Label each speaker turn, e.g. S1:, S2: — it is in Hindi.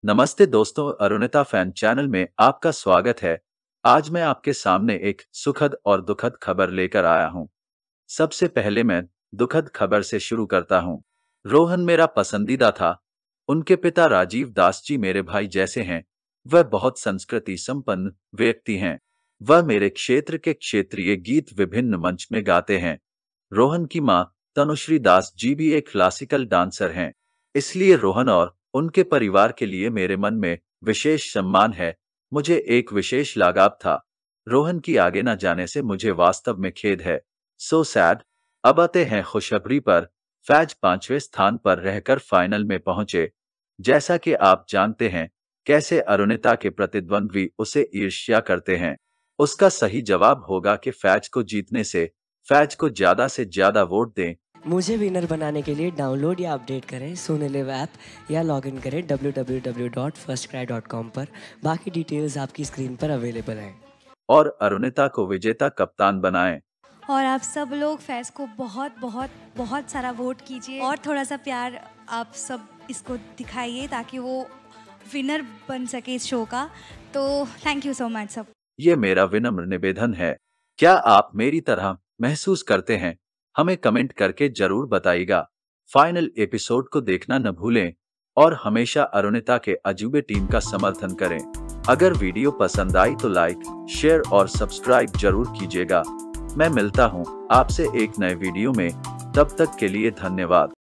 S1: नमस्ते दोस्तों, अरुणिता फैन चैनल में आपका स्वागत है। आज मैं आपके सामने एक सुखद और दुखद खबर लेकर आया हूँ। सबसे पहले मैं दुखद खबर से शुरू करता हूँ। रोहन मेरा पसंदीदा था। उनके पिता राजीव दास जी मेरे भाई जैसे हैं। वह बहुत संस्कृति संपन्न व्यक्ति हैं। वह मेरे क्षेत्र के क्षेत्रीय गीत विभिन्न मंच में गाते हैं। रोहन की माँ तनुश्री दास जी भी एक क्लासिकल डांसर हैं। इसलिए रोहन और उनके परिवार के लिए मेरे मन में विशेष सम्मान है। मुझे एक विशेष लगाव था। रोहन की आगे न जाने से मुझे वास्तव में खेद है। So sad. अब आते हैं खुशखबरी पर। फैज 5वें स्थान पर रहकर फाइनल में पहुंचे। जैसा कि आप जानते हैं कैसे अरुणिता के प्रतिद्वंद्वी उसे ईर्ष्या करते हैं। उसका सही जवाब होगा कि फैज को जीतने से फैज को ज्यादा से ज्यादा वोट दें।
S2: मुझे विनर बनाने के लिए डाउनलोड या अपडेट करें सोनेलिव ऐप या लॉगिन करें www.firstcry.com पर। बाकी डिटेल्स आपकी स्क्रीन पर अवेलेबल हैं।
S1: और अरुणिता को विजेता कप्तान बनाएं।
S3: और आप सब लोग फैज को बहुत बहुत बहुत सारा वोट कीजिए और थोड़ा सा प्यार आप सब इसको दिखाइए ताकि वो विनर बन सके इस शो का। तो थैंक यू सो मच सब।
S1: ये मेरा विनम्र निवेदन है। क्या आप मेरी तरह महसूस करते हैं? हमें कमेंट करके जरूर बताइएगा। फाइनल एपिसोड को देखना न भूलें और हमेशा अरुणिता के अजूबे टीम का समर्थन करें। अगर वीडियो पसंद आई तो लाइक, शेयर और सब्सक्राइब जरूर कीजिएगा। मैं मिलता हूँ आपसे एक नए वीडियो में। तब तक के लिए धन्यवाद।